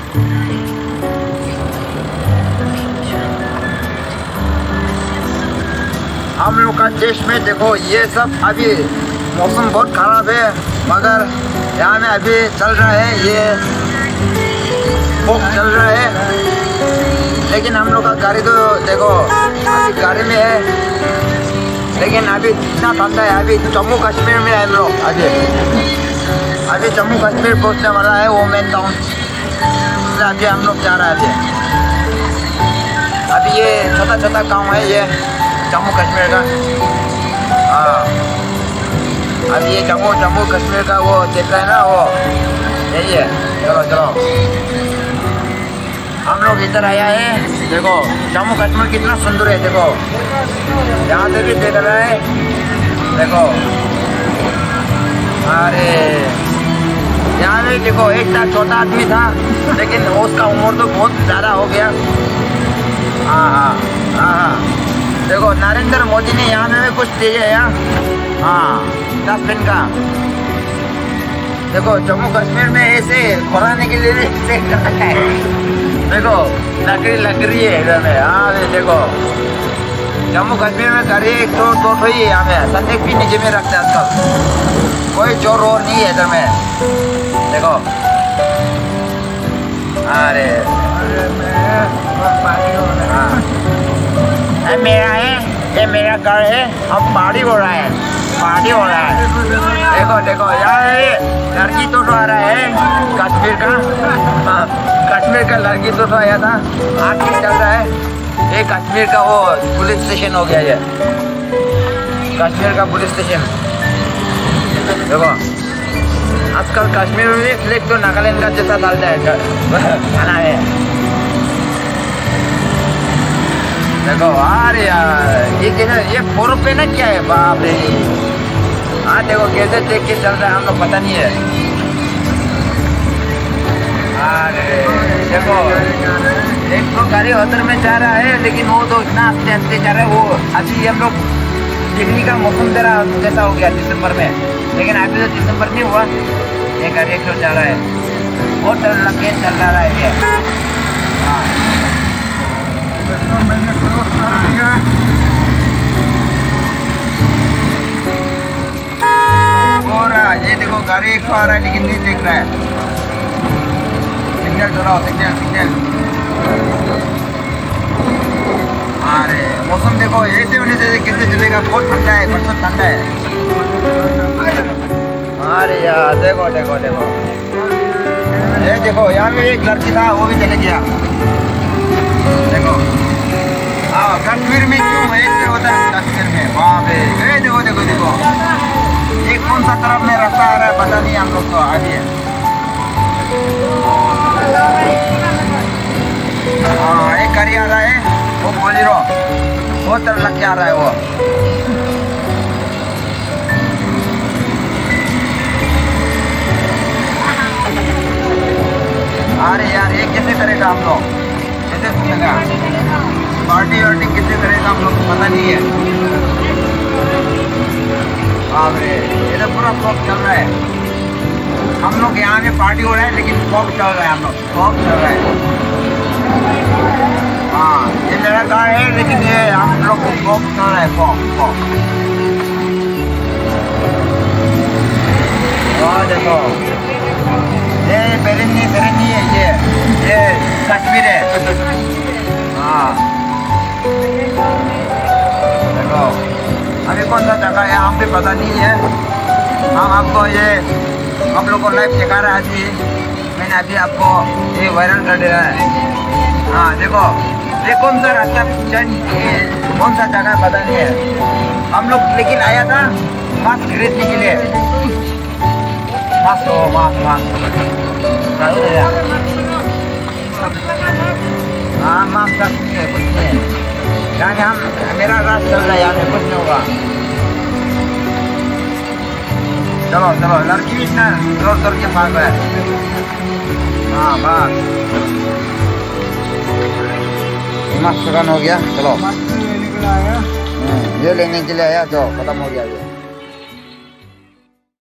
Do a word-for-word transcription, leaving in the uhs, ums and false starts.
हम लोग का देश में देखो ये सब अभी मौसम बहुत खराब है, मगर यहाँ में अभी चल रहा है ये चल रहा है। लेकिन हम लोग का गाड़ी तो देखो अभी गाड़ी में है, लेकिन अभी इतना ठंडा है। अभी जम्मू कश्मीर में है हम लोग, अभी अभी जम्मू कश्मीर पहुँचने वाला है वो मेन टाउन। अभी हम लोग जा रहा है। अभी अभी ये छोटा छोटा गाँव है ये जम्मू कश्मीर का। हाँ, अभी ये जम्मू जम्मू कश्मीर का वो देख रहे हैं ना, वो यही है। चलो चलो हम लोग इधर आया है। देखो जम्मू कश्मीर कितना सुंदर है, देखो यहाँ से भी देख रहा है। देखो अरे यहाँ में देखो एक था छोटा आदमी था, लेकिन उसका उम्र तो बहुत ज़्यादा हो गया। हाँ हाँ हाँ हाँ देखो नरेंद्र मोदी ने यहाँ में कुछ दिया है। हाँ डस्टबिन का देखो जम्मू कश्मीर में ऐसे खोलाने के लिए ऐसे करता है। देखो लकड़ी लकड़ी है इधर में। हाँ देखो जम्मू कश्मीर में गाड़ी एक तो दो ही है यहाँ में, संदेश भी नीचे में रखते हैं आजकल। कोई चोर और नहीं है इधर में। देखो अरे हाँ मेरा है, ये मेरा घर है। हम पार्टी हो रहा है, पार्टी हो रहा है। देखो देखो यार लड़की तो आ रहा है कश्मीर का। हाँ कश्मीर का लड़की तो आया था, आज चल रहा है। ये कश्मीर का वो पुलिस स्टेशन हो गया, ये कश्मीर का पुलिस स्टेशन। देखो आजकल कश्मीर में फ्लैग तो नागालैंड का जैसा डालता है खाना है। देखो अरे यार ये कैसे ये फोर पे ना क्या है, बाप रे। हाँ देखो कैसे देख के चल रहा है, हम लोग पता नहीं है। अरे देखो एक तो गाड़ी उधर में जा रहा है, लेकिन वो तो इतना आस्ते आस्ते जा रहा है। वो अभी हम लोग दिल्ली का मौसम जरा जैसा हो गया दिसंबर में, लेकिन अभी तो दिसंबर नहीं हुआ। ये गाड़ी क्यों जा रहा है, बहुत डर लग के चल रहा है ये। हाँ ये देखो गाड़ी एक आ रहा है, लेकिन नहीं देख रहा है। सिग्नल चलाओ, सिग्नल सिग्नल। अरे मौसम देखो ऐसे होने से कैसे चलेगा, बहुत ठंडा है, बहुत ठंडा है। अरे यार देखो देखो देखो ये देखो यहाँ में एक लड़की था, वो भी चले गया। देखो हाँ कश्मीर में क्यों ऐसे होता है, कश्मीर में वहाँ पे ए देखो देखो देखो ये कौन सा तरफ में रास्ता आ रहा है पता नहीं, हम लोग तो आगे। हाँ एक गाड़ी आ रहा है, वो बोलेरो बहुत तरह लग के आ रहा है वो। अरे यार ये कैसे करेगा हम लोग, कैसे सुनेगा पार्टी वार्टी कैसे करेगा हम लोग पता नहीं है। अरे ये तो पूरा फॉग चल रहा है। हम लोग यहाँ में पार्टी हो रहा है, लेकिन फॉग चल रहा है, हम लोग फॉग चल रहा है। हाँ ये मेरा कार है, लेकिन ये हम लोग को फॉग चल रहा है, फॉग फॉग। और देखो ये बेरनी बेरनी है, ये ये कश्मीर है। हाँ देखो अभी कौन सा जगह है हम भी पता नहीं है। हम आपको ये आप लोग को लाइव दिखा रहा है अभी, मैंने अभी आपको ये वायरल कर दिया है। हाँ देखो ये कौन सा रास्ता कौन सा जगह पता नहीं है। हम लोग लेकिन आया था मास्क खरीदने के लिए। मास्क हो मास्क मास्क हाँ मास्क का कुछ नहीं कुछ नहीं है। यहाँ हम मेरा रास्ता चल रहा है, यहाँ में कुछ नहीं होगा। चलो चलो लड़की इतना जोर जोर के भाग रहा है। हाँ बस मास्क दुकान हो गया। चलो ये लेने के लिए आया, जो खत्म हो गया ये।